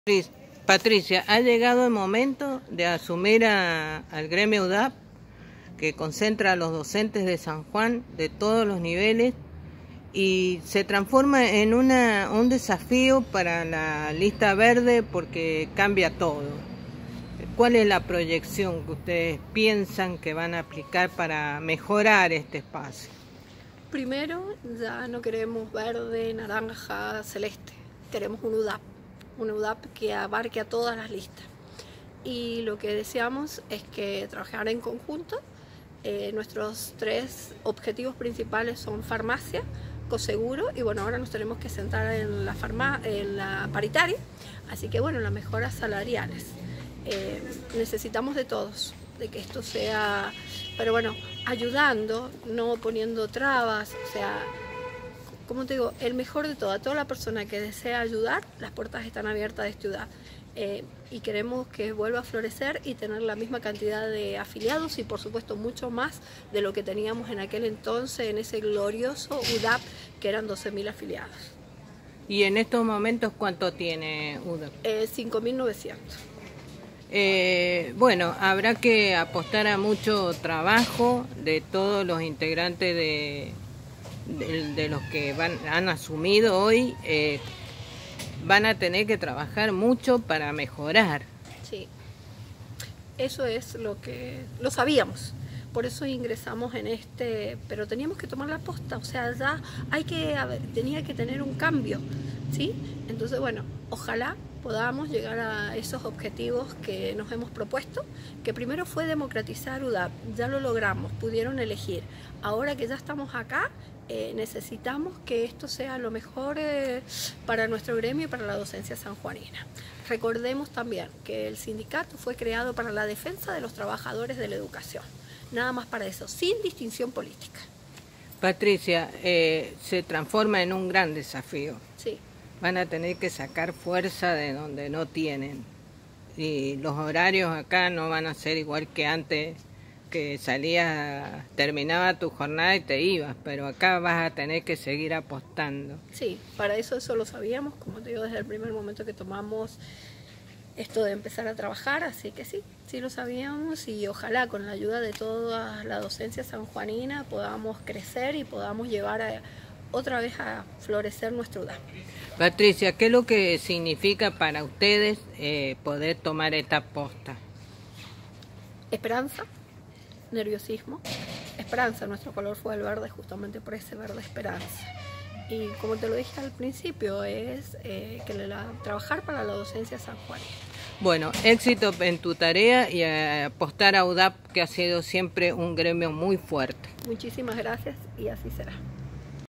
Patricia, ha llegado el momento de asumir al gremio UDAP, que concentra a los docentes de San Juan de todos los niveles y se transforma en un desafío para la lista verde porque cambia todo. ¿Cuál es la proyección que ustedes piensan que van a aplicar para mejorar este espacio? Primero, ya no queremos verde, naranja, celeste, queremos un UDAP que abarque a todas las listas. Y lo que deseamos es que trabajar en conjunto. Nuestros 3 objetivos principales son farmacia, coseguro y bueno, ahora nos tenemos que centrar en la paritaria, así que bueno, las mejoras salariales. Necesitamos de todos, de que esto sea, pero bueno, ayudando, no poniendo trabas, o sea, como te digo, el mejor de todo, a toda la persona que desea ayudar, las puertas están abiertas de ciudad. Y queremos que vuelva a florecer y tener la misma cantidad de afiliados y por supuesto mucho más de lo que teníamos en aquel entonces, en ese glorioso UDAP, que eran 12.000 afiliados. ¿Y en estos momentos cuánto tiene UDAP? 5.900. Bueno, habrá que apostar a mucho trabajo de todos los integrantes de los que han asumido hoy. Van a tener que trabajar mucho para mejorar. Sí, eso es lo sabíamos, por eso ingresamos en pero teníamos que tomar la posta, o sea, ya tenía que tener un cambio, ¿sí? Entonces, bueno, ojalá podamos llegar a esos objetivos que nos hemos propuesto, que primero fue democratizar UDAP, ya lo logramos, pudieron elegir. Ahora que ya estamos acá, necesitamos que esto sea lo mejor para nuestro gremio y para la docencia sanjuanina. Recordemos también que el sindicato fue creado para la defensa de los trabajadores de la educación, nada más para eso, sin distinción política. Patricia, se transforma en un gran desafío. Sí. Van a tener que sacar fuerza de donde no tienen. Y los horarios acá no van a ser igual que antes, que salías, terminaba tu jornada y te ibas, pero acá vas a tener que seguir apostando. Sí, para eso lo sabíamos, como te digo, desde el primer momento que tomamos esto de empezar a trabajar, así que sí lo sabíamos y ojalá con la ayuda de toda la docencia sanjuanina podamos crecer y podamos llevar otra vez a florecer nuestro UDAP. Patricia, ¿qué es lo que significa para ustedes poder tomar esta posta? Esperanza, nerviosismo, esperanza. Nuestro color fue el verde justamente por ese verde esperanza. Y como te lo dije al principio, es trabajar para la docencia sanjuanina. Bueno, éxito en tu tarea y apostar a UDAP, que ha sido siempre un gremio muy fuerte. Muchísimas gracias y así será.